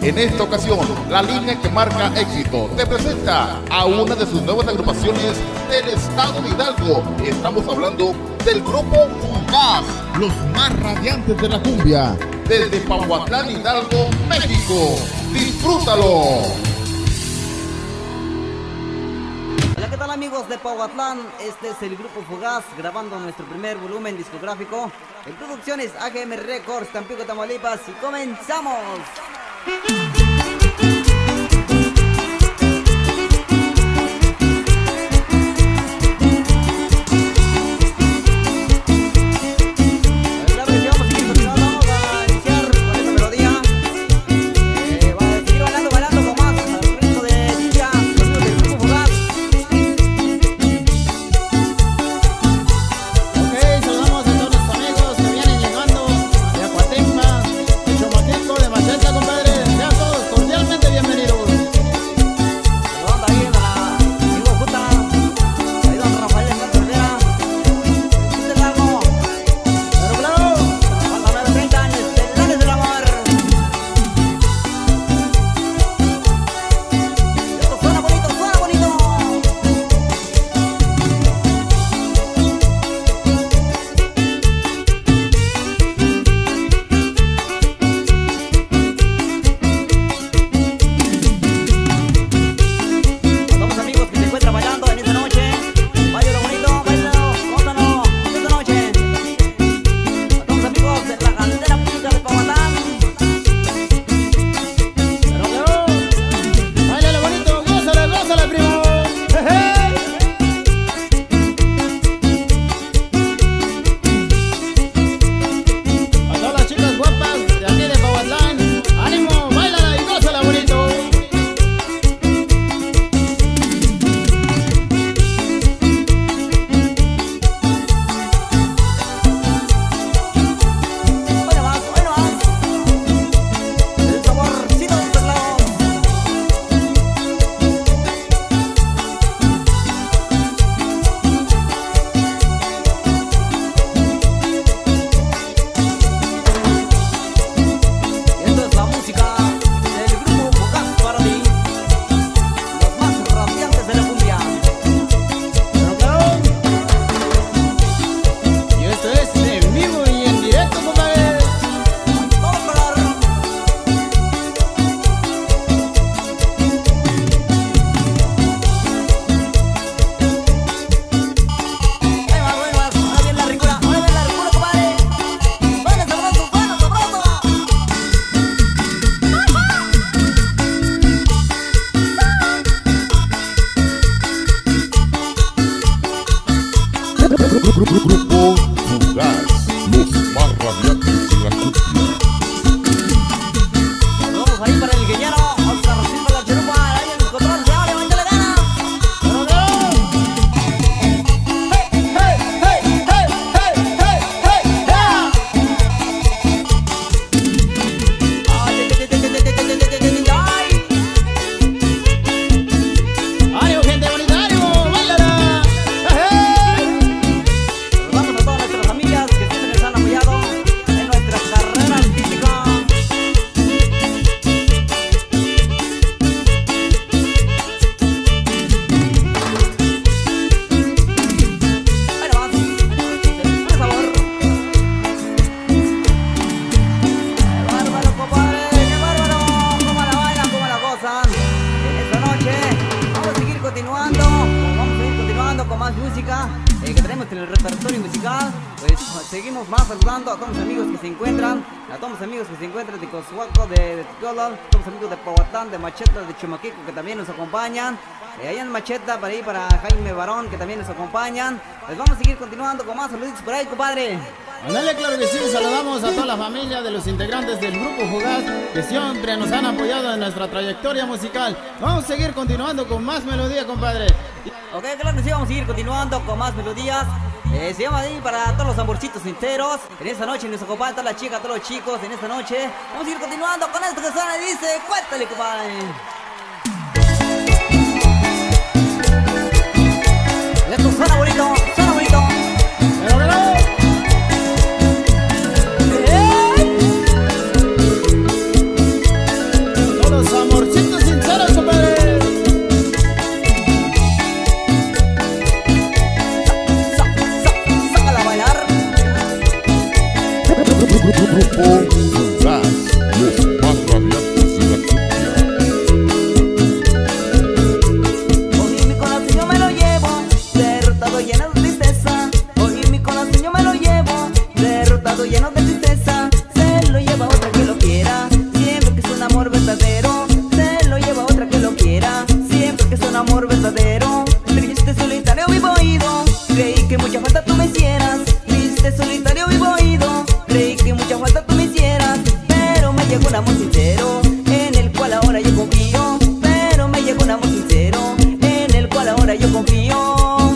En esta ocasión, la línea que marca éxito te presenta a una de sus nuevas agrupaciones del estado de Hidalgo. Estamos hablando del grupo Fugaz, los más radiantes de la cumbia, desde Pauatlán, Hidalgo, México. ¡Disfrútalo! Hola, ¿qué tal amigos de Pauatlán? Este es el grupo Fugaz grabando nuestro primer volumen discográfico en producciones AGM Records, Tampico, Tamaulipas, y comenzamos. Grupo Fugaz, los más radiantes de la cumbia. Vamos ahí para el guillero, vamos a recibir la cherupa, ahí en el control, se abre, levanta la gana. Con más música que tenemos en el repertorio musical. Pues seguimos más saludando a todos los amigos que se encuentran, de Cozuaco, de Ticolol, todos los amigos de Pauatlán, de Macheta, de Chumaquico, que también nos acompañan. Allá en Macheta, para ahí, para Jaime Barón, que también nos acompañan. Pues vamos a seguir continuando con más saluditos por ahí, compadre. Ándale, claro que sí, saludamos a toda la familia de los integrantes del grupo Fugaz que siempre nos han apoyado en nuestra trayectoria musical. Vamos a seguir continuando con más melodía, compadre. Ok, claro que sí, vamos a seguir continuando con más melodías. Se llama ahí para todos los amorcitos sinceros. En esta noche nos acompañan todas las chicas, todos los chicos. En esta noche vamos a seguir continuando con esto que suena y dice: cuéntale, compadre. Esto suena bonito, suena bonito. Grupo Fugaz, los más radiantes de la cumbia. Hoy mi corazón yo me lo llevo, derrotado lleno de tristeza. Hoy mi corazón yo me lo llevo, derrotado lleno de tristeza. Se lo lleva otra que lo quiera, siempre que es un amor verdadero. Se lo lleva otra que lo quiera, siempre que es un amor verdadero. Triste, solitario, vivo ido, creí que mucha falta tú me hicieras. Triste, solitario, vivo ido, creí que mucha falta tú me hicieras. Pero me llegó un amor sincero, en el cual ahora yo confío. Pero me llegó un amor sincero, en el cual ahora yo confío.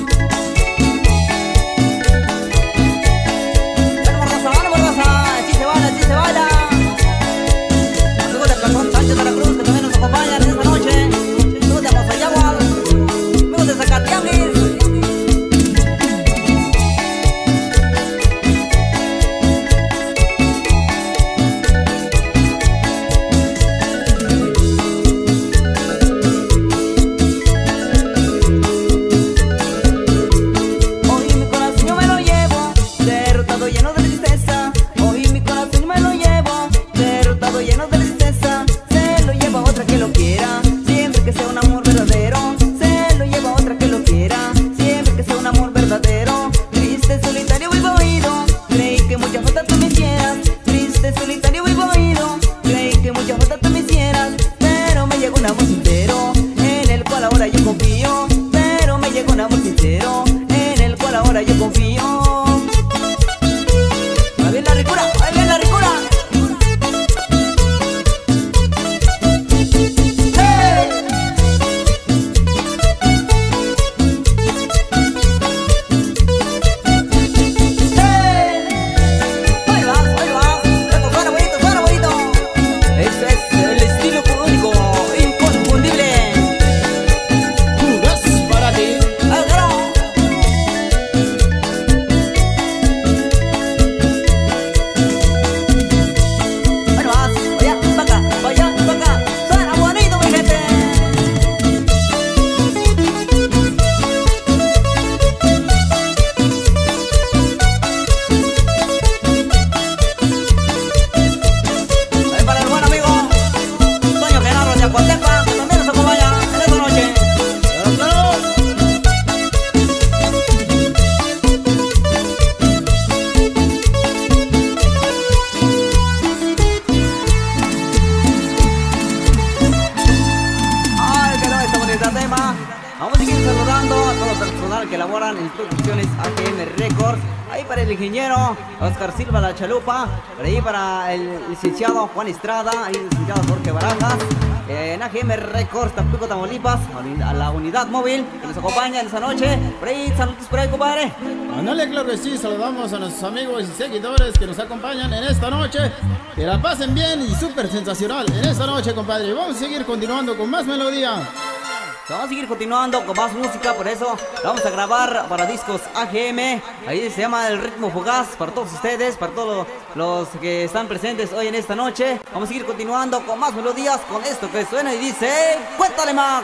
Vamos a seguir saludando a todo el personal que elaboran en Producciones AGM Records. Ahí para el ingeniero Oscar Silva La Chalupa. Por ahí para el licenciado Juan Estrada. Ahí el licenciado Jorge Barajas. En AGM Records, Tampico, Tamaulipas. A la unidad móvil que nos acompaña en esta noche. Por ahí, saludos por ahí, compadre. Ándale, claro que sí, saludamos a nuestros amigos y seguidores que nos acompañan en esta noche. Que la pasen bien y súper sensacional en esta noche, compadre. Vamos a seguir continuando con más melodía. Vamos a seguir continuando con más música, por eso vamos a grabar para discos AGM. Ahí se llama El Ritmo Fugaz para todos ustedes, para todos los que están presentes hoy en esta noche. Vamos a seguir continuando con más melodías, con esto que suena y dice: ¡cuéntale, Max!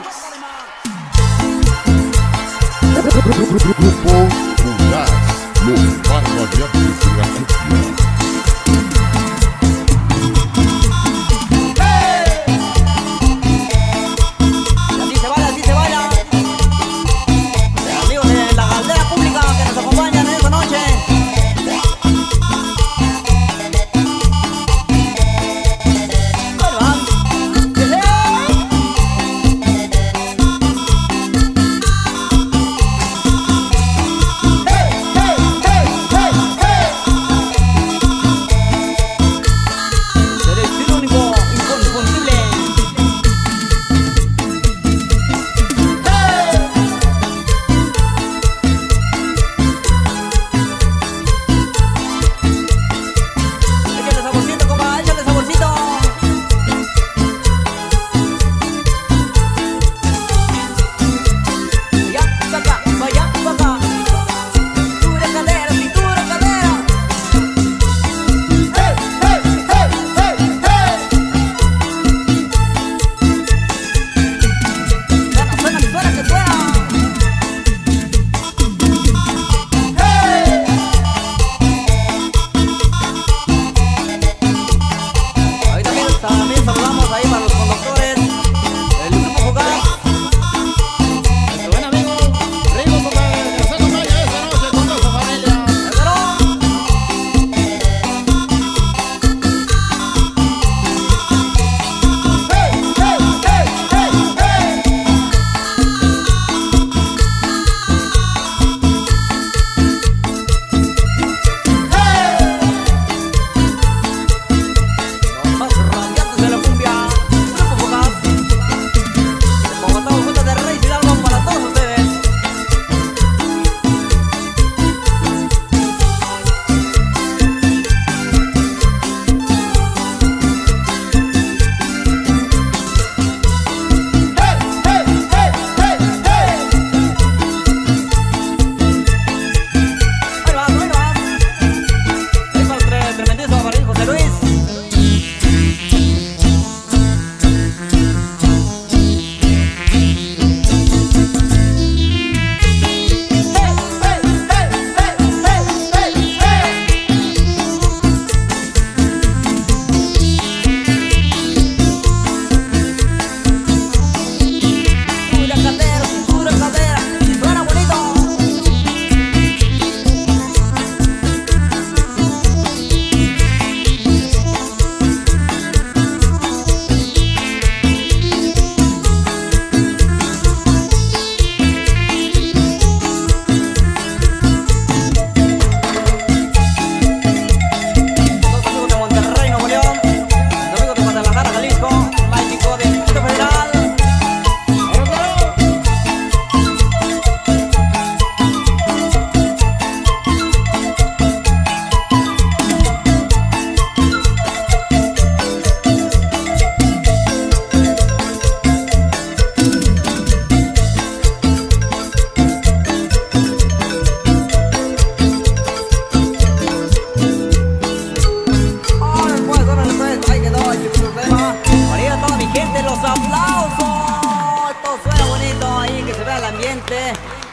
Grupo Fugaz, los más radiantes de la cumbia.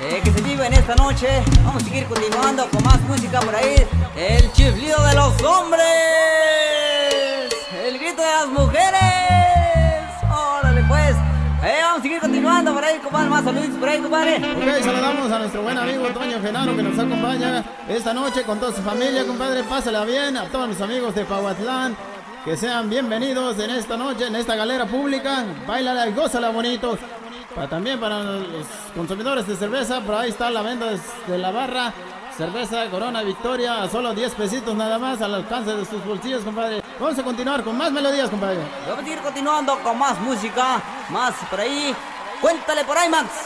que se vive en esta noche. Vamos a seguir continuando con más música por ahí. El chiflido de los hombres, el grito de las mujeres. Órale pues. Vamos a seguir continuando por ahí, compadre. Más saludos por ahí, compadre. Ok, saludamos a nuestro buen amigo Toño Genaro que nos acompaña esta noche con toda su familia, compadre. Pásala bien a todos mis amigos de Pahuatlán. Que sean bienvenidos en esta noche, en esta galera pública. Báilala y gózala bonito. También para los consumidores de cerveza, por ahí está la venta de la barra. Cerveza Corona Victoria a solo 10 pesitos nada más al alcance de sus bolsillos, compadre. Vamos a continuar con más melodías, compadre. Vamos a seguir continuando con más música, más por ahí. Cuéntale por ahí, Max.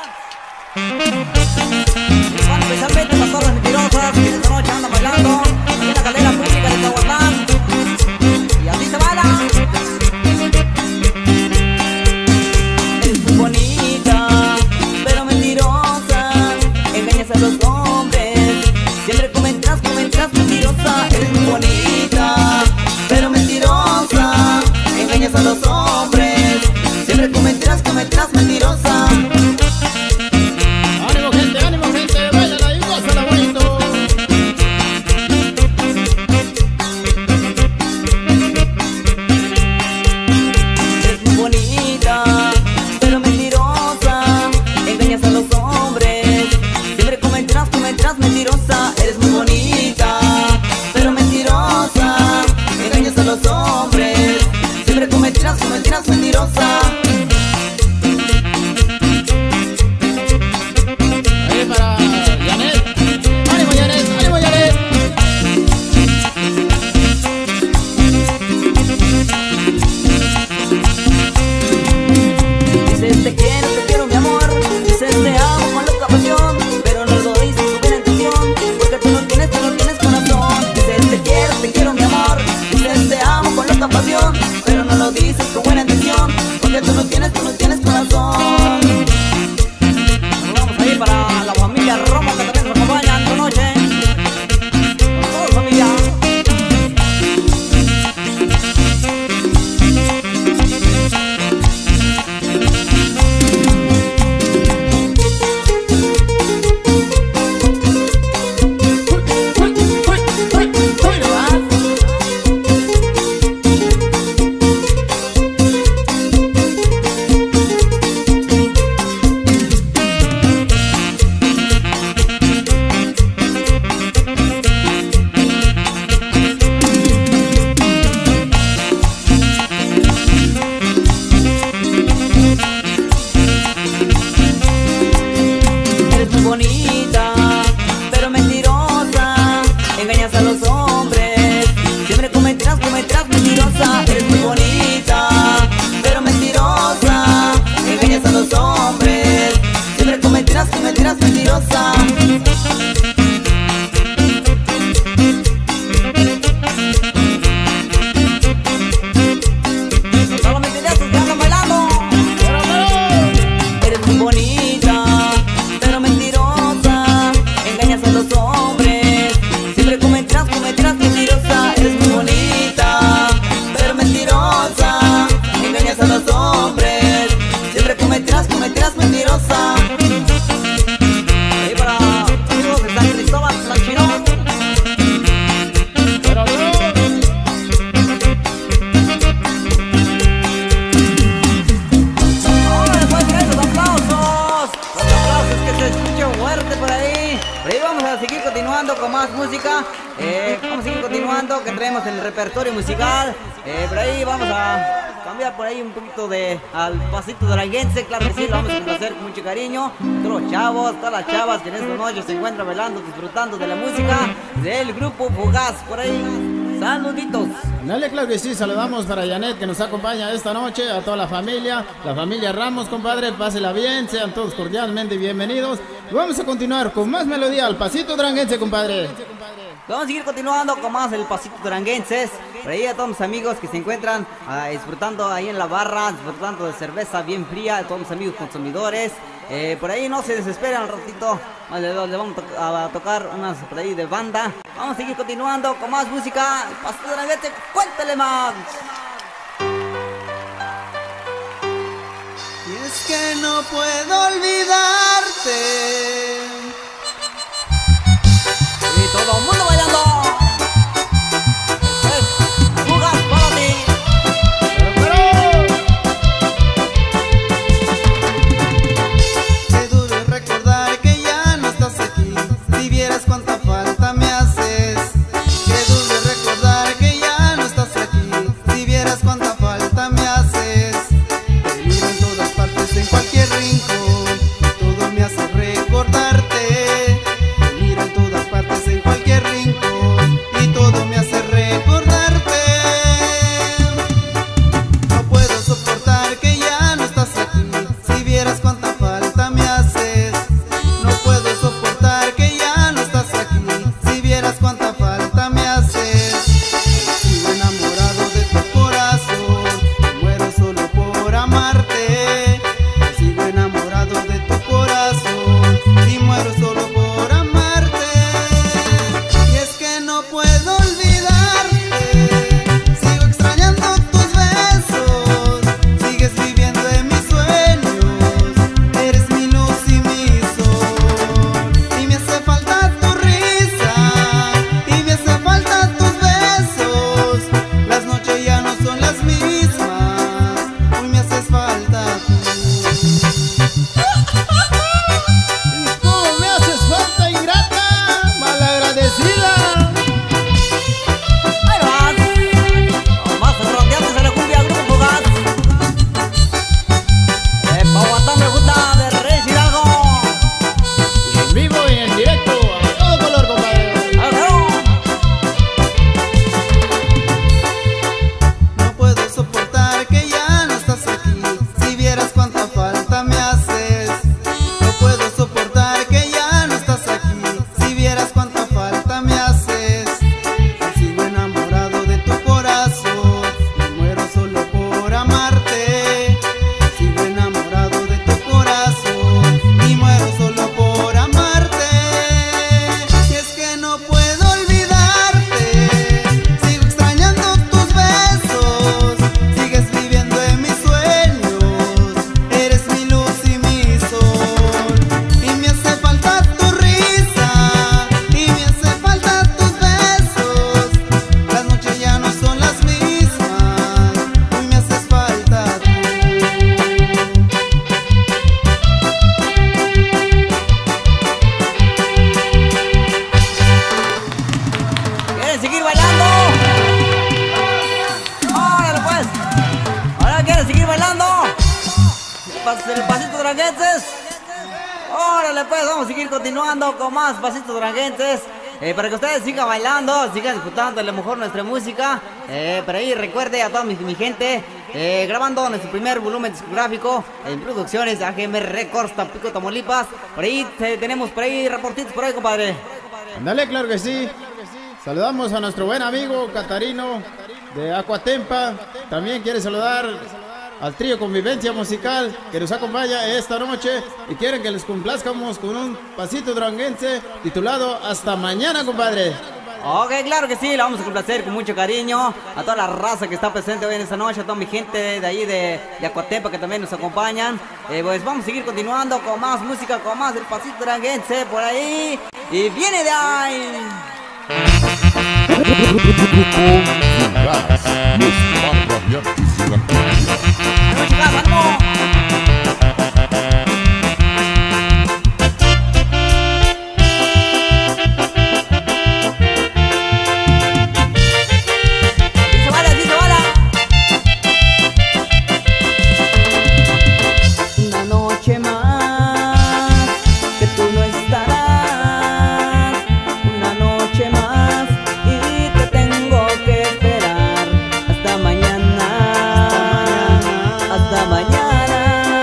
Bueno, especialmente para todas las mentirosas que esta noche andan bailando en la galera pública de Pahuatlán. Y así se baila. Eres muy bonita, pero mentirosa. Engañas a los hombres. Siempre comentas mentirosa. Eres muy bonita, pero mentirosa. Engañas a los hombres. Siempre comentas mentirosa. Ánimo gente, báilala y gózala bonito. Eres muy bonita, pero mentirosa. Engañas a los hombres. Siempre comentas mentirosa. Eres muy bonita, pero mentirosa. Engañas a los hombres. Siempre comentas mentirosa. Ahí para Janet. Ánimo Janet, ánimo Janet. Dices te quiero mi amor. Dices te amo con loca pasión, pero no lo dices con buena intención, porque tú no tienes corazón. Dices te quiero mi amor. Dices te amo con loca pasión, pero no lo dices con buena intención, porque tú no tienes corazón. Nos vamos a ir para la familia Romo que también nos acompaña esta noche. Con toda la familia. Eres muy bonita, pero mentirosa. Engañas a los hombres. Siempre comentas mentirosa. Eres muy bonita, pero mentirosa. Engañas a los hombres. Siempre comentas mentirosa. Todos los mentirosos que andan bailando. Eres muy bonita, pero mentirosa. Engañas a los hombres. Siempre comentas mentirosa. Eres muy bonita, pero mentirosa. Engañas a los hombres. Siempre comentas mentirosa. Ahí para amigos de San Cristóbal, San Chinón. Pero no. Ahora después de los aplausos que se escuchen fuerte por ahí. Por ahí vamos a seguir continuando con más música. Vamos a seguir continuando, que traemos en el repertorio musical. Por ahí vamos a cambiar por ahí un poquito al pasito duranguense. Claro que sí, lo vamos a complacer con mucho cariño. Todos los chavos, todas las chavas que en esta noche se encuentran bailando, disfrutando de la música del grupo Fugaz. Por ahí, saluditos. Dale, claro que sí, saludamos para Janet que nos acompaña esta noche, a toda la familia Ramos, compadre, pásela bien, sean todos cordialmente bienvenidos. Y vamos a continuar con más melodía al pasito duranguense, compadre. Vamos a seguir continuando con más el pasito duranguenses. Por ahí a todos mis amigos que se encuentran disfrutando ahí en la barra, disfrutando de cerveza bien fría, a todos mis amigos consumidores. Por ahí no se desesperen, al ratito le vamos a tocar unas por ahí de banda. Vamos a seguir continuando con más música. El pasito duranguense, cuéntale más. Y es que no puedo olvidarte recordarte. Y todo el mundo bailando. Esto es Fugas para ti. Qué duro es recordar que ya no estás aquí. Si vieras cuánta falta me haces. Qué duro es recordar que ya no estás aquí. Si vieras cuánta falta me haces. Te miro en todas partes, en cualquier rincón. Todo me hace recordarte. Te miro en todas partes, en cualquier rincón. Y todo me hace recordarte. No puedo soportar que ya no estás aquí. Si vieras cuánta falta me haces. No puedo soportar que ya no estás aquí. Si vieras cuánta falta me haces. Sigo enamorado de tu corazón. Muero solo por amarte. Sigo enamorado de tu corazón. Y muero solo por amarte. Y es que no puedo olvidarte. Sigo extrañando tus besos. Sigues viviendo en mis sueños. Eres mi luz y mi sol. Y me hace falta tu risa. Y me hace falta tus besos. Las noches ya no son las mismas. Hoy me haces falta tú. Y tú me haces falta, ingrata, malagradecida. Ahí vas. Los más rondeantes de la cumbia, Grupo Fugas. Pauatán me gusta de Reyes Hidalgo. Y en vivo y en directo, a todo color, compadre. ¡Claro! No puedo soportar que ya no estás aquí. Si vieras cuánta falta me haces. No puedo soportar que ya no estás aquí. Si vieras cuánta falta me haces. Sigo enamorado de tu corazón. Y muero solo por amarte. Sigo enamorado de tu corazón. Y muero solo por amarte. Y es que no puedo olvidarte. Sigo extrañando tus besos. Sigues viviendo en mis sueños. Eres mi luz y mi sol. Y me hace falta tu risa. Y me hace falta tus besos. Las noches ya no son las mismas. Hoy me haces falta tú. ¿Quieren seguir bailando? ¡Órale pues! ¿Ahora quieren seguir bailando? El pasito duranguenses. Órale pues, vamos a seguir continuando con más pasitos duranguenses. Para que ustedes sigan bailando, sigan disfrutando a lo mejor nuestra música. Por ahí recuerde a toda mi gente, grabando nuestro primer volumen discográfico en producciones AGM Records, Tampico, Tamaulipas. Por ahí tenemos por ahí reportitos por ahí, compadre. Ándale, claro que sí. Saludamos a nuestro buen amigo Catarino de Acuatempa. También quiere saludar al trío Convivencia Musical que nos acompaña esta noche y quieren que les complazcamos con un pasito duranguense titulado Hasta Mañana, compadre. Ok, claro que sí, la vamos a complacer con mucho cariño a toda la raza que está presente hoy en esta noche, a toda mi gente de ahí de Acuatempa que también nos acompañan. Pues vamos a seguir continuando con más música, con más del pasito duranguense por ahí. Y viene de ahí. Fugas, los más radiantes de la cumbia. ¡Vamos, chicas, ánimo! ¡Sí se vale, sí se vale! Una noche más que tú no estarás. Una noche más y te tengo que esperar hasta mañana. Hasta mañana.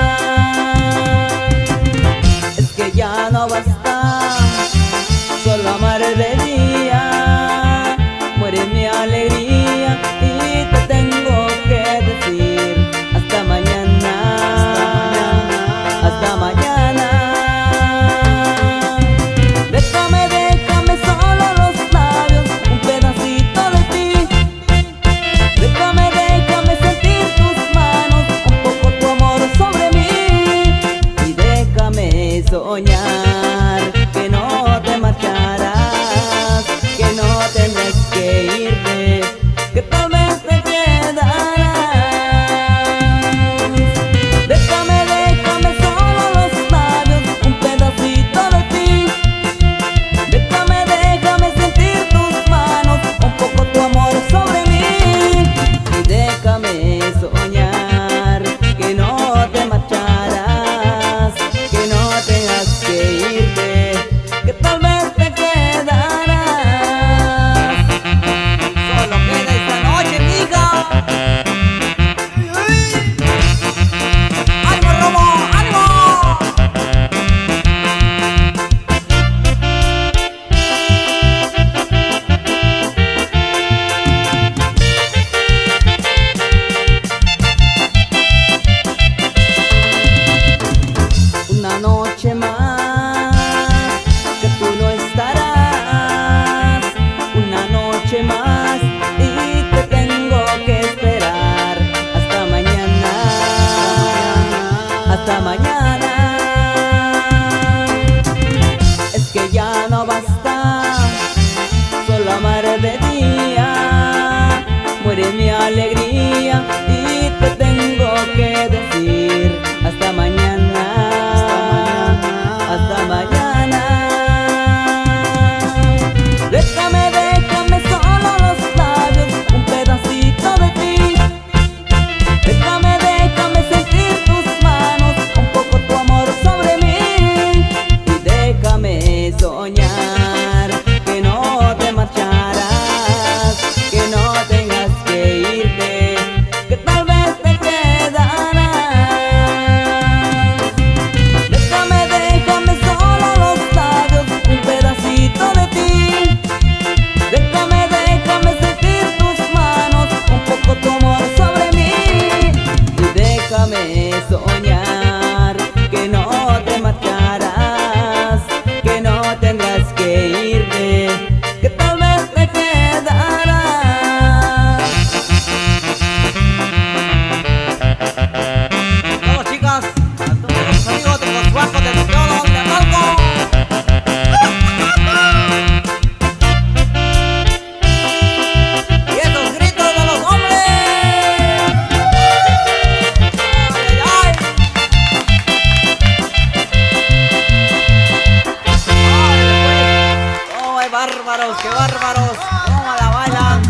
Es que ya no basta solo amar de día. Muere mi alegría y te tengo que decir hasta mañana. Hasta mañana. Déjame solo los labios, un pedacito de ti. Déjame sentir tus manos, un poco tu amor sobre mí. Y déjame soñar. alegría y te tengo que decir hasta mañana, hasta mañana. Déjame solo los labios, un pedacito de ti. Déjame sentir tus manos, un poco tu amor sobre mí. Y déjame soñar que no te marcharás, que no tengas que irte, que tal vez te quedarás. Déjame solo los labios, un pedacito de ti. Déjame sentir tus manos, un poco tu amor sobre mí. Y déjame soñar que no te marcharás, que no tendrás que irte, que tal vez te quedarás. Vamos, chicas, a todos los amigos de los guapos de Tequila, de Atalco. Y esos gritos de los hombres. Ay, ay, ay. ¡Oh, qué bárbaros, qué bárbaros! ¡Cómo la bailan!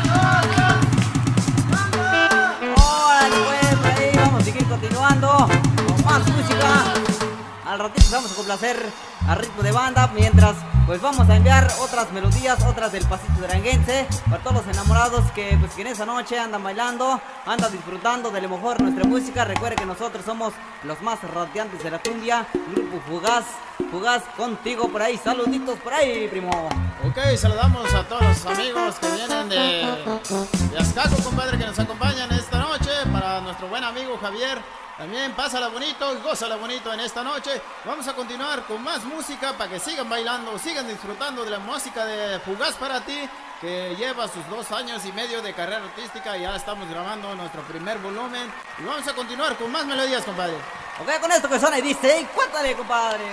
¡Órale, pues! Ahí vamos a seguir continuando con más música. Al ratito vamos a complacer a ritmo de banda, mientras pues vamos a enviar otras melodías, otras del pasito duranguense, para todos los enamorados que pues que en esa noche andan bailando, andan disfrutando de lo mejor nuestra música. Recuerde que nosotros somos los más radiantes de la cumbia, Grupo Fugaz. Fugaz contigo por ahí, saluditos por ahí, primo. Ok, saludamos a todos los amigos que vienen de Azcaco, compadre, que nos acompañan esta noche. Para nuestro buen amigo Javier, también pásala bonito y gózala bonito en esta noche. Vamos a continuar con más música para que sigan bailando, sigan disfrutando de la música de Fugaz para ti, que lleva sus 2 años y medio de carrera artística. Ya estamos grabando nuestro primer volumen y vamos a continuar con más melodías, compadre. Ok, con esto que suena y dice, ¡ey, cuéntale, compadre!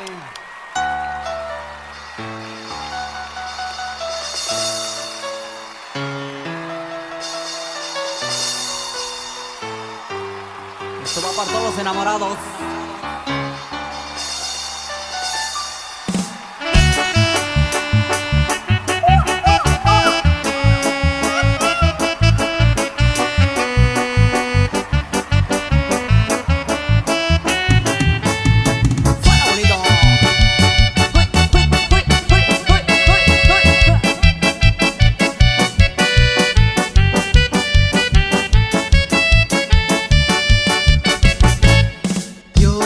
Esto va para todos los enamorados. Suena bonito. Yo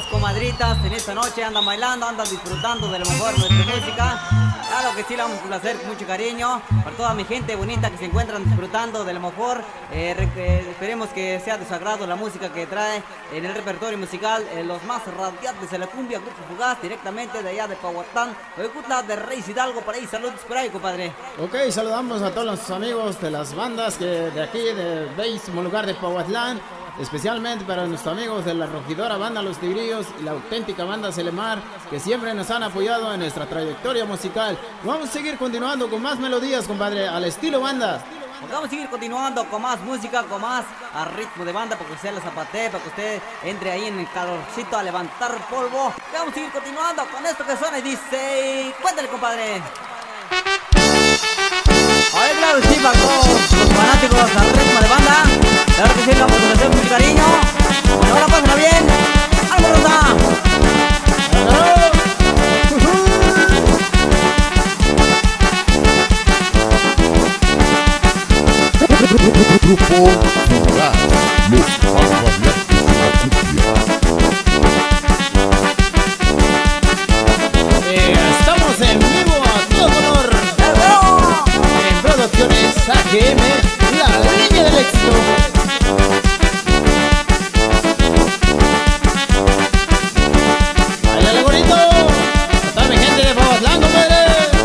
mis comadritas en esta noche andan bailando, andan disfrutando de lo mejor de nuestra música. Claro que sí, la vamos a complacer con mucho cariño para toda mi gente bonita que se encuentran disfrutando de lo mejor. Esperemos que sea de su agrado la música que trae en el repertorio musical los más radiantes de la cumbia, Grupo Fugaz, directamente de allá de Pahuatlán, Huejutla de Reyes Hidalgo. Por ahí, saludos por ahí, compadre. Ok, saludamos a todos los amigos de las bandas que de aquí, de bellísimo lugar de Pahuatlán, especialmente para nuestros amigos de la rugidora banda Los Tigrillos y la auténtica banda Celemar, que siempre nos han apoyado en nuestra trayectoria musical. Vamos a seguir continuando con más melodías, compadre, al estilo banda. Vamos a seguir continuando con más música, con más a ritmo de banda, para que usted la zapatee, para que usted entre ahí en el calorcito a levantar polvo. Vamos a seguir continuando con esto que suena y dice... Cuéntale, compadre. Oye, claro, sí, para todos los fanáticos al ritmo de banda. Claro que sí, vamos a hacer mucho cariño. Ahora pásenla bien. ¡Alborosa! Grupo Fugaz, los más radiantes de la cumbia. Estamos en vivo a todo color en Producciones AGM, la línea del éxito. ¡Ándale, bonito! ¡A toda mi gente de Pahuatlán, compadre!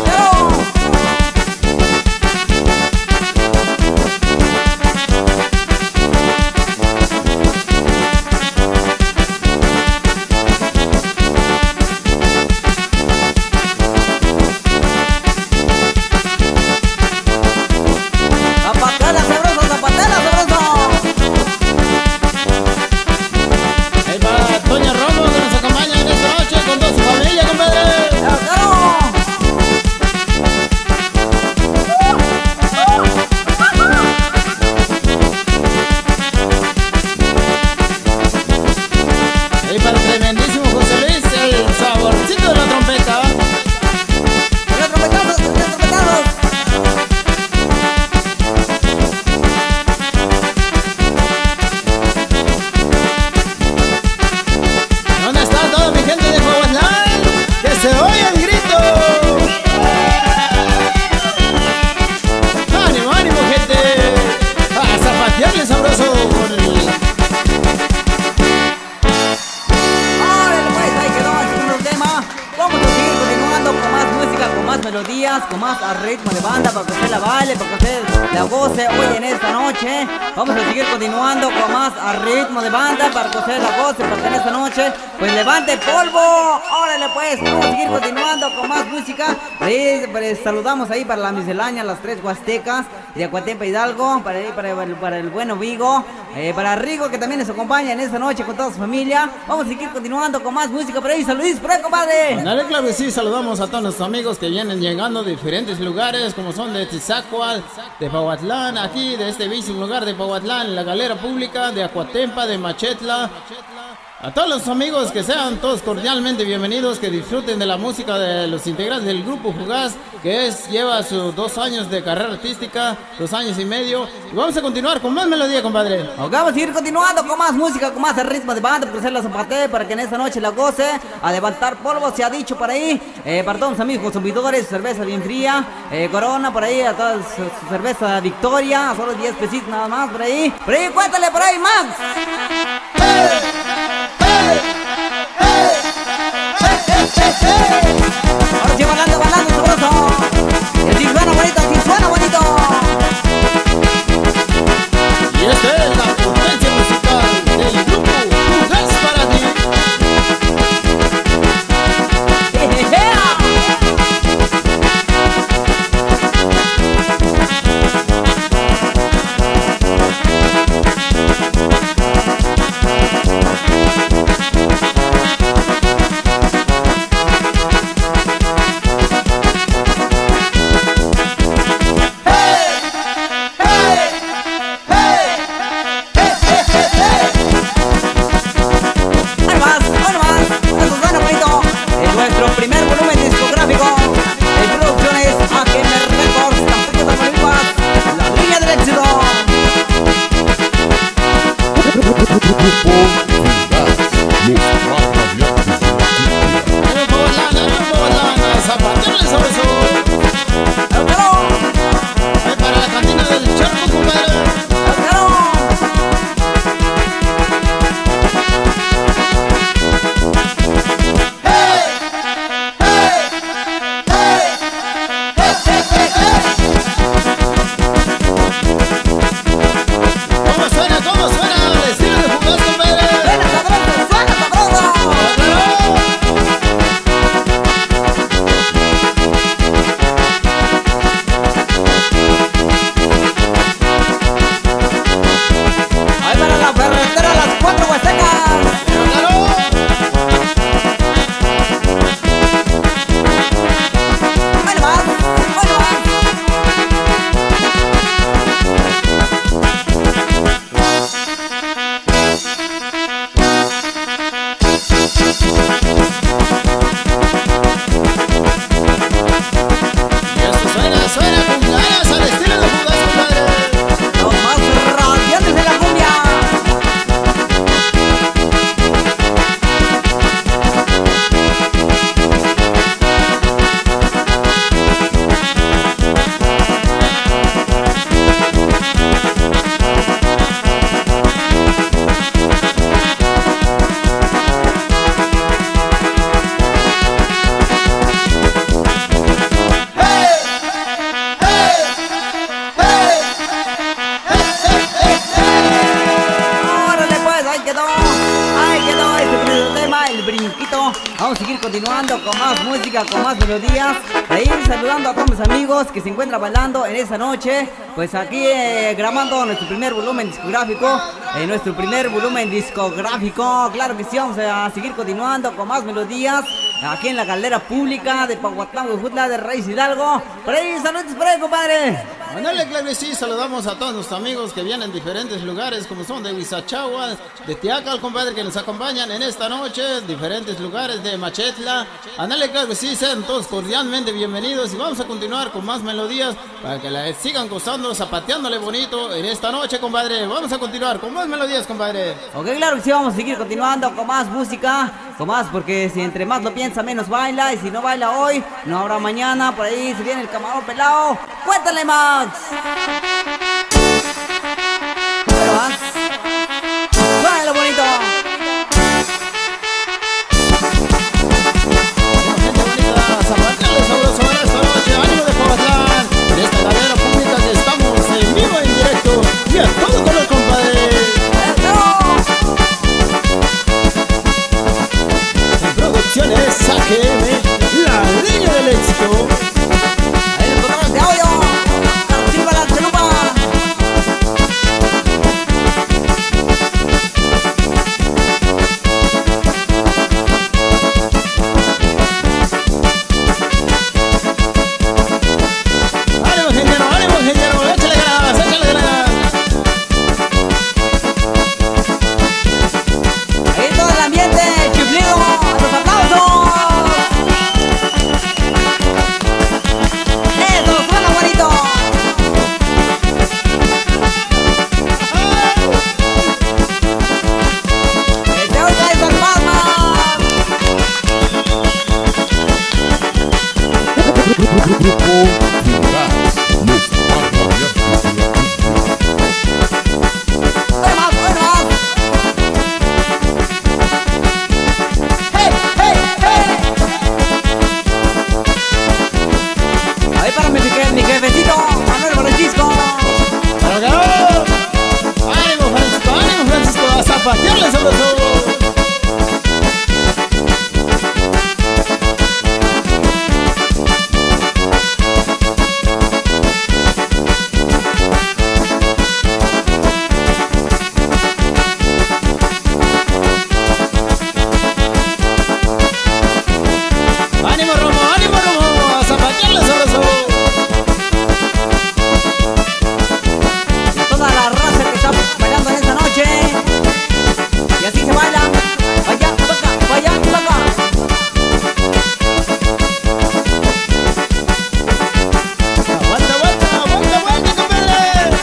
Con más a ritmo de banda, para que usted la baile, para que usted la goce hoy en esta noche. Vamos a seguir continuando con más a ritmo de banda, para que usted la goce, para que en esta noche pues levante polvo. Órale pues, vamos a seguir continuando con más música. Pues, saludamos ahí para la miscelánea, las tres huastecas de Acuatempa Hidalgo, para el bueno Vigo, para Rigo, que también nos acompaña en esta noche con toda su familia. Vamos a seguir continuando con más música por ahí. Saludos por ahí, compadre. Dale, claro que sí, saludamos a todos nuestros amigos que vienen llegando de diferentes lugares, como son de Tizácual, de Pahuatlán, aquí de este bellísimo lugar de Pahuatlán, la galera pública de Acuatempa, de Machetla. A todos los amigos que sean todos cordialmente bienvenidos, que disfruten de la música de los integrantes del Grupo Fugaz, que lleva sus 2 años de carrera artística, 2 años y medio. Y vamos a continuar con más melodía, compadre. Vamos a seguir continuando con más música, con más ritmo de banda, para hacer la zapatee, para que en esta noche la goce, a levantar polvo, se ha dicho por ahí. Para todos los amigos consumidores, cerveza bien fría, Corona por ahí, a todas su cerveza Victoria, a solo 10 pesitos nada más por ahí. Por ahí, cuéntale por ahí, Max. Ahora sí, bailando, sabroso. Y así suena bonito, así suena bonito. Y esta es la potencia musical del Grupo Fugaz para ti. continuando con más música, con más melodías. Ahí saludando a todos mis amigos que se encuentran bailando en esta noche. Pues aquí grabando nuestro primer volumen discográfico. Claro que sí, vamos a seguir continuando con más melodías. Aquí en la galera pública de Pahuatlán, Huejutla, de Reyes Hidalgo. Por ahí, saludos por ahí, compadre. Ándale, claro que sí, saludamos a todos nuestros amigos que vienen de diferentes lugares, como son de Huizachagua, de Tiacal, compadre, que nos acompañan en esta noche, diferentes lugares de Machetla. Ándale, claro que sí, sean todos cordialmente bienvenidos y vamos a continuar con más melodías para que la sigan gozando, zapateándole bonito en esta noche, compadre. Vamos a continuar con más melodías, compadre. Ok, claro que sí, vamos a seguir continuando con más música, con más, porque si entre más lo piensa, menos baila, y si no baila hoy, no habrá mañana. Por ahí se viene el camarón pelado. ¡Cuéntale, Max! Bueno, Max, ¡suéltalo bonito! Gente bonita, zapatearle sabroso en esta noche, ánimo de Pahuatlán, en esta galera pública que estamos en vivo, en directo y a todo color, compadre. En producciones AGM, la línea del éxito. Ahí los controles de audio. ¡Silva la chalupa! Ánimo, ingeniero, échale ganas, échale ganas. Ahí todo el ambiente, chiflido, los aplausos. Eso, suena bonito. Que te oiga esas palmas. Oye más, oye más. ¡Hey, hey, hey! Ahí para mi jefecito, Manuel Francisco. ¡Pero que no! ¡Ánimo, Francisco! ¡A zapatearle sabroso! ¡Ánimo, Romo! ¡A zapatearle sabroso! Y a toda la raza que está bailando en esta noche. Y así se baila. Vaya, toca, vaya, toca. ¡Aguanta, compadre!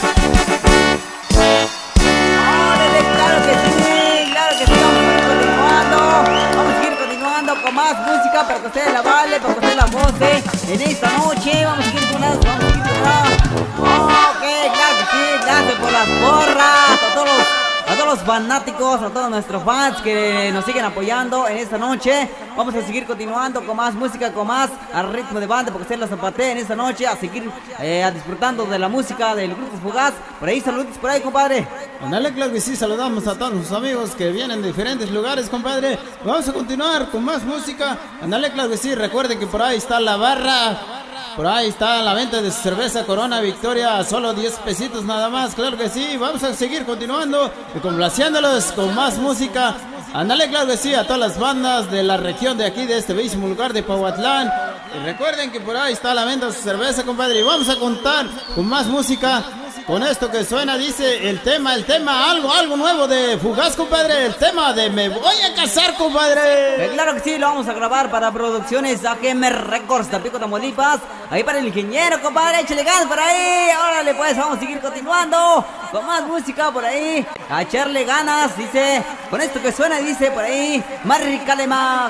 ¡Órale! Claro que sí, vamos a seguir continuando. Vamos a seguir continuando con más música para que ustedes la bailen, para que ustedes la gocen en esta noche. Vamos a seguir con las, vamos a seguir con las. Ok, claro que sí, gracias por las porras, a todos los fanáticos, a todos nuestros fans que nos siguen apoyando en esta noche. Vamos a seguir continuando con más música, con más al ritmo de banda, porque ustedes la zapateen en esta noche, a seguir disfrutando de la música del Grupo Fugaz. Por ahí, saludos por ahí, compadre. Ándale, claro que sí, saludamos a todos nuestros amigos que vienen de diferentes lugares, compadre. Vamos a continuar con más música. Ándale, claro que sí, recuerden que por ahí está la barra. Por ahí está la venta de cerveza Corona Victoria, solo 10 pesitos nada más, claro que sí. Vamos a seguir continuando y complaciéndolos con más música. Ándale, claro que sí, a todas las bandas de la región de aquí, de este bellísimo lugar de Pahuatlán. Y recuerden que por ahí está la venta de cerveza, compadre. Y vamos a contar con más música. Con esto que suena, dice el tema, algo nuevo de Fugaz, compadre. El tema de Me Voy a Casar, compadre. Claro que sí, lo vamos a grabar para producciones AGM Records, Tampico, Tamaulipas. Ahí para el ingeniero, compadre, échale ganas por ahí. Órale, pues, vamos a seguir continuando con más música por ahí. A echarle ganas, dice, con esto que suena, dice por ahí, Maricale Max.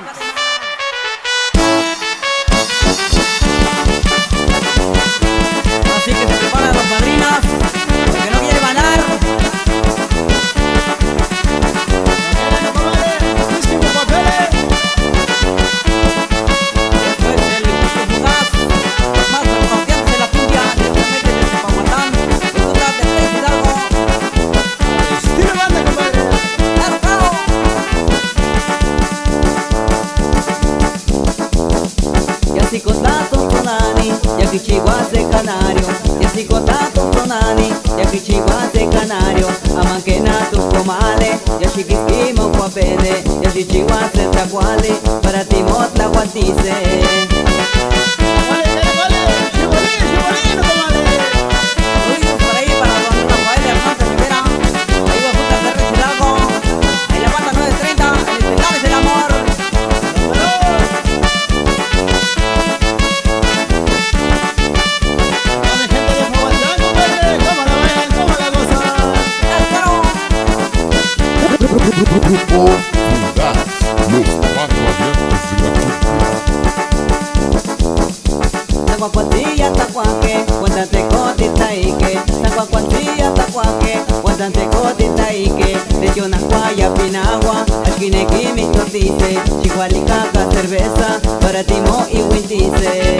Así que se preparan las madrinas, porque no quiere ganar. Esto es el Grupo Fugaz, los más confiantes de la cumbia, directamente desde Pahuatlán, Huejutla, de Reyes Hidalgo. Estilo banda, compadre. ¡Claro, claro! sonani, ya kichihuate canario, amanquena tu comale, ya chiquisquimo cuapene, ya chichihuate tacuali, para ti motla guantice. Grupo Fugaz, los más radiantes de la cultura. Tacuacuantilla, tacuaque, cuéntate cotita ike. Tacuacuantilla, tacuaque, cuéntate cotita ike. De una cuaya pinagua, alquinequi mi tortice. Chihualicaca, cerveza, para timo y huintice.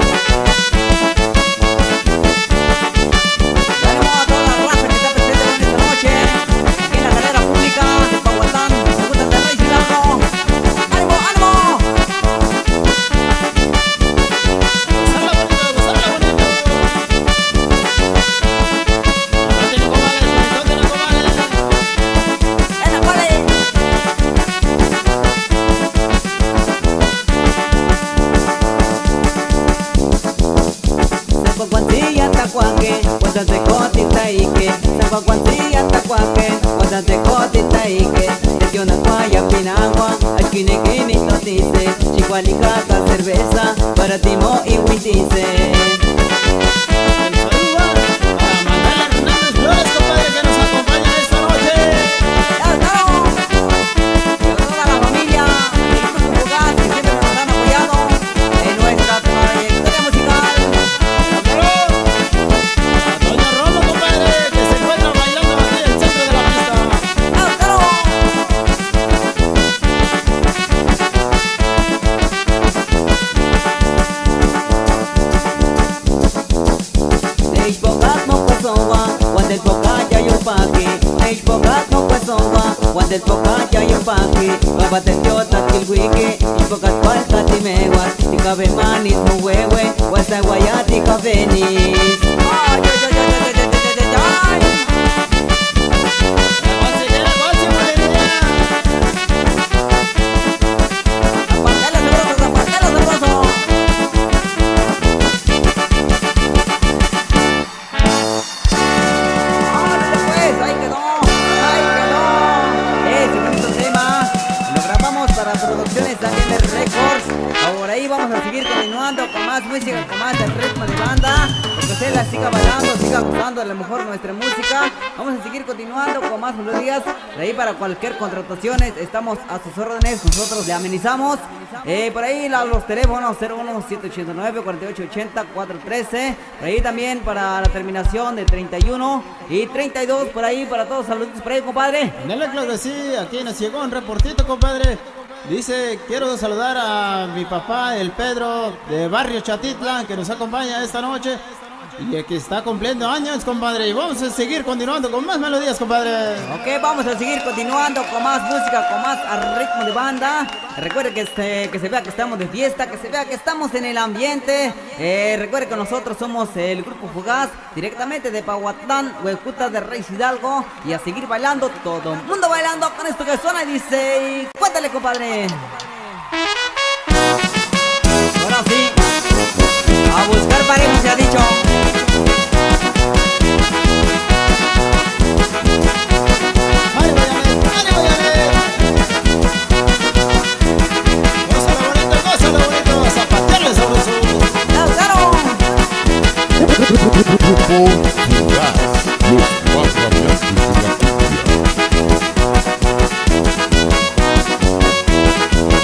Tacuacuantilla, tacuaque, cuéntate cotita ike. Tacuacuantilla, tacuaque, cuéntate cotita ike. De una cuaya pinagua, alquinequi mi tortice. Chihualicaca, cerveza, para timo y huintice. Del pocaya y paqui, babate tiota kilwiki, y pocas falta timeguas, y cabe manis mu huehue, huesa guayati cabenis. Ay, ay, ay, ay, ay, ay, ay, ay. Vamos a seguir continuando con más música, con más el ritmo de banda, porque usted la siga bailando, siga gustando a lo mejor nuestra música. Vamos a seguir continuando con más melodías. De ahí para cualquier contrataciones estamos a sus órdenes, nosotros le amenizamos. Por ahí los teléfonos 01-789-4880-413. Por ahí también para la terminación de 31 y 32. Por ahí para todos, saluditos por ahí, compadre. Dale, claro que sí, aquí nos llegó un reportito, compadre. Dice, quiero saludar a mi papá, el Pedro, de Barrio Chatitlán, que nos acompaña esta noche y que está cumpliendo años, compadre. Y vamos a seguir continuando con más melodías, compadre. Ok, vamos a seguir continuando con más música, con más ritmo de banda. Recuerde que se vea que estamos de fiesta, que se vea que estamos en el ambiente. Recuerde que nosotros somos el Grupo Fugaz, directamente de Pahuatlán, Huejuta de Rey Hidalgo. Y a seguir bailando, todo el mundo bailando con esto que suena y dice... Cuéntale, compadre. Ahora sí, a buscar pareja se ha dicho. Grupo Fugaz, los más radiantes de la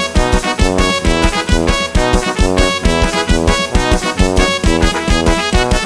cultura.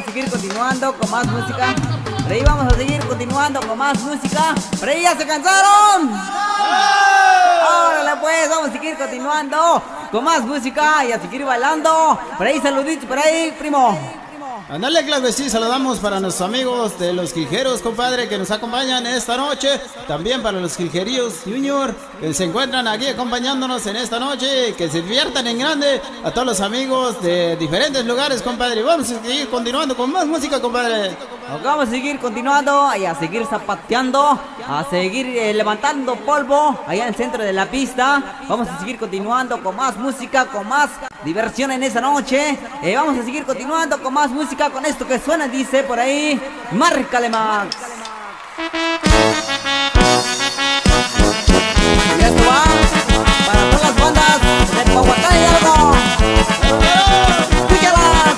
seguir continuando con más música. Por ahí vamos a seguir continuando con más música. Por ahí ya se cansaron. Órale pues, vamos a seguir continuando con más música y a seguir bailando. Por ahí saluditos, por ahí, primo. Andale, claro que sí, saludamos para nuestros amigos de los Quiljeros, compadre, que nos acompañan esta noche. También para los Quiljeríos Junior, que se encuentran aquí acompañándonos en esta noche. Que se diviertan en grande. A todos los amigos de diferentes lugares, compadre. Vamos a seguir continuando con más música, compadre. Vamos a seguir continuando y a seguir zapateando, a seguir levantando polvo allá en el centro de la pista. Vamos a seguir continuando con más música, con más diversión en esa noche. Vamos a seguir continuando con más música, con esto que suena, dice por ahí, márcale Max. Y esto va para todas las bandas de Pahuacán y algo. ¡Escúchalas!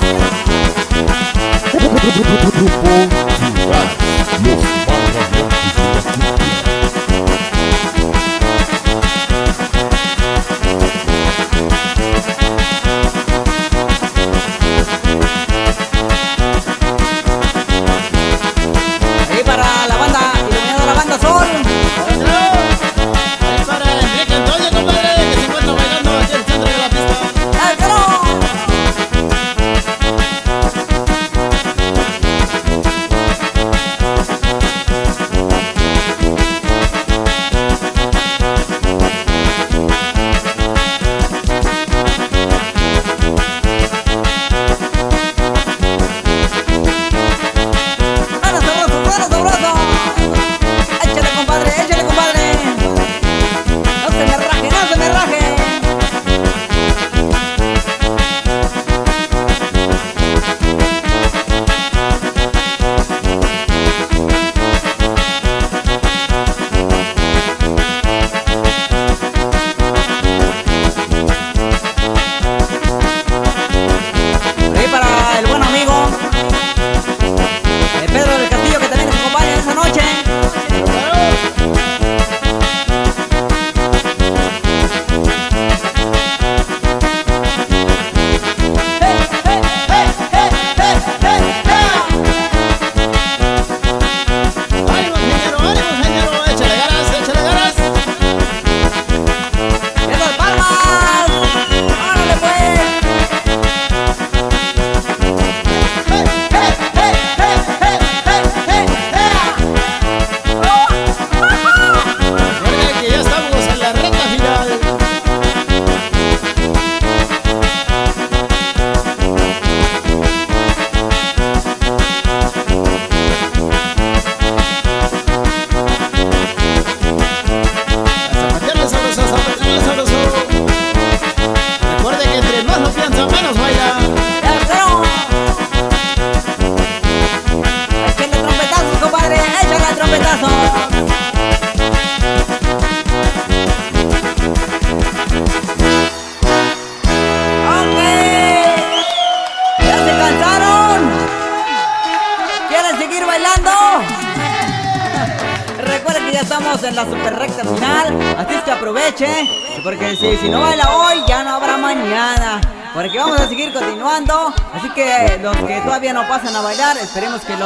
En la super recta final, así es que aproveche, porque si no baila hoy ya no habrá mañana, porque vamos a seguir continuando. Así que los que todavía no pasan a bailar, esperemos que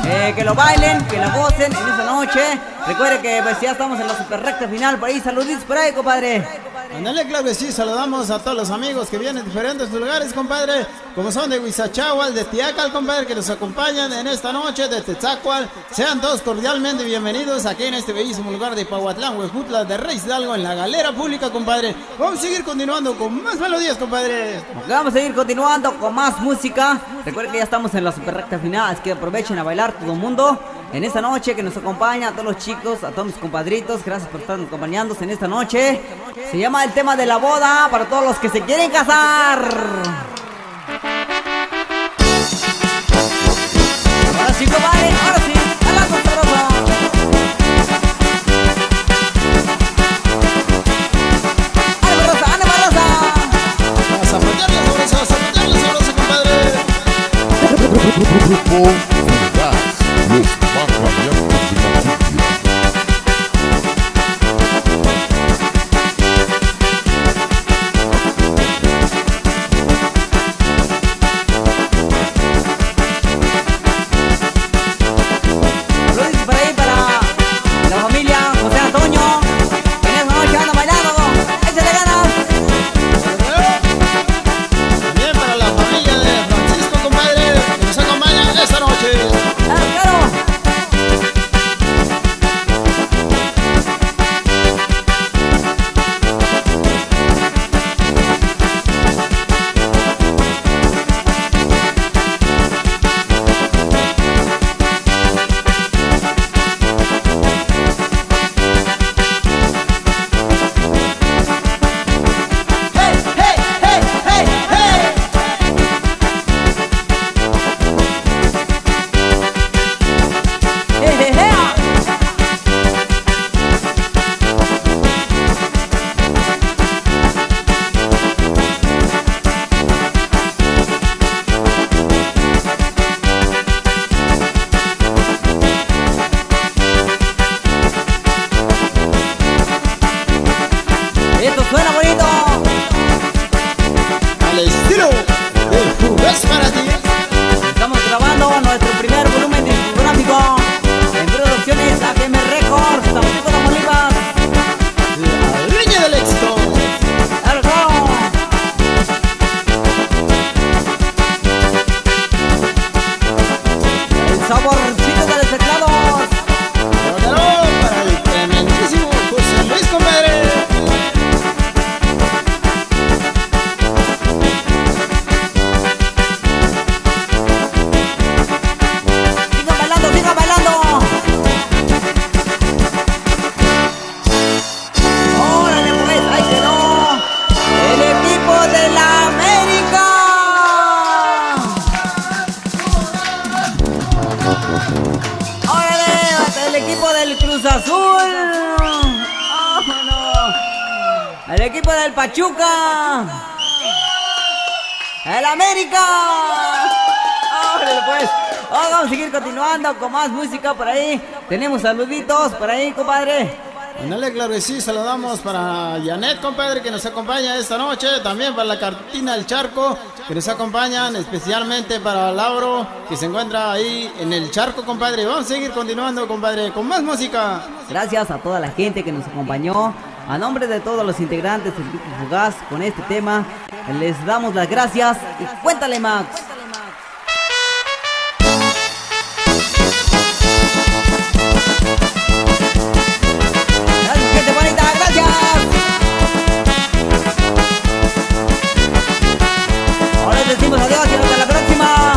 lo bailen, que la gocen en esa noche. Recuerde que pues ya estamos en la super recta final. Por ahí, saluditos por ahí, compadre. Andale, claro que sí, saludamos a todos los amigos que vienen de diferentes lugares, compadre, como son de Huizachahual, de Tiacal, compadre, que nos acompañan en esta noche, de Tetzacual. Sean todos cordialmente bienvenidos aquí en este bellísimo lugar de Pahuatlán, Huejutla, de Rey Hidalgo, en la galera pública, compadre. Vamos a seguir continuando con más melodías, compadre. Vamos a seguir continuando con más música. Recuerden que ya estamos en la super recta final, así que aprovechen a bailar todo el mundo en esta noche que nos acompaña, a todos los chicos, a todos mis compadritos. Gracias por estarnos acompañando en esta noche. Se llama el tema de la boda para todos los que se quieren casar. Ahora sí, compadre, ahora sí, a la sabroso. ¡Ánimo, Rosa, ánimo, Rosa! A zapatearle sabroso, compadre. Grupo Fugaz, los más radiantes de la cumbia. noche. ¡Claro! Esto suena bonito. Al estilo del Fugaz para ti. Estamos grabando nuestro primer volumen discográfico en producciones AGM Records, Tampico, Tamaulipas. La leña del éxito. ¡Claro! El saborcito de los teclados. Claro, para el tremendísimo José Luis, compadre. Sigan bailando, sigan bailando. Órale pues, ahí quedó el equipo de la América. Órale, el equipo del Cruz Azul. Vámonos. El equipo del Pachuca. El América. Órale pues. Vamos a seguir continuando con más música por ahí. Tenemos saluditos por ahí, compadre. Ándale, claro que sí, saludamos para Janet, compadre, que nos acompaña esta noche. También para la Cartina del Charco, que nos acompañan. Especialmente para Lauro, que se encuentra ahí en el Charco, compadre. Vamos a seguir continuando, compadre, con más música. Gracias a toda la gente que nos acompañó. A nombre de todos los integrantes del Grupo Fugaz con este tema, les damos las gracias. Y cuéntale, Max. Gracias, gente bonita, gracias. Ahora les decimos adiós y hasta la próxima.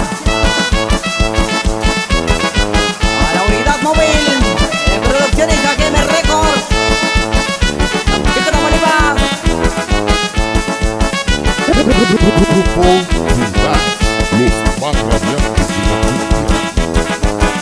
A la unidad móvil de producciones AGM Records. Tampico, Tamaulipas. Grupo Fugaz, los más radiantes de la cultura.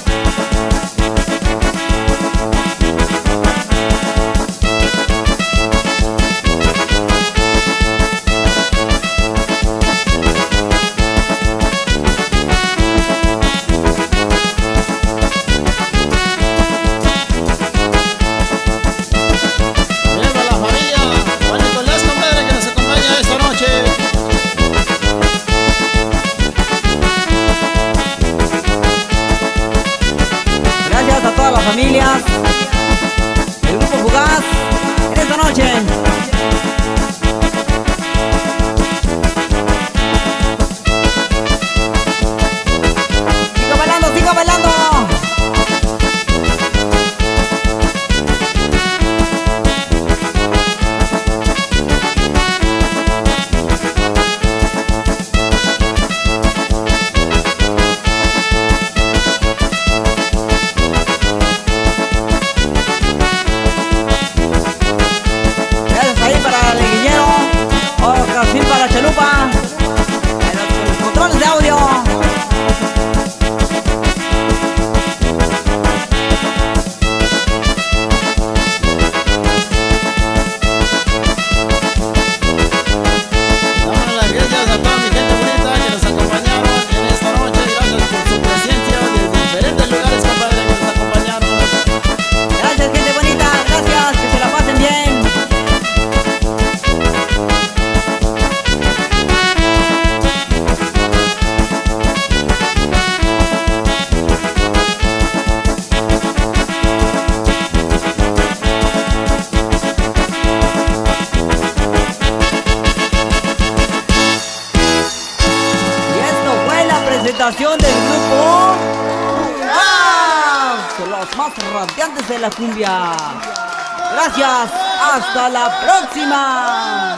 Bien, para la familia Juan Nicolás, compadre, que nos acompaña esta noche. Gracias a todas las familias del Grupo Fugaz en esta noche. Siga bailando, siga bailando. Gracias ahí para el guillero, Ocasín para la chalupa, en los controles de audio. Damos las gracias a toda mi gente bonita que nos acompañaron en esta noche. Gracias por su presencia desde diferentes lugares, compadre, que nos acompañaron. Gracias, gente bonita, gracias, que se la pasen bien. Y esto fue la presentación del grupo los más radiantes de la cumbia. Gracias, hasta la próxima.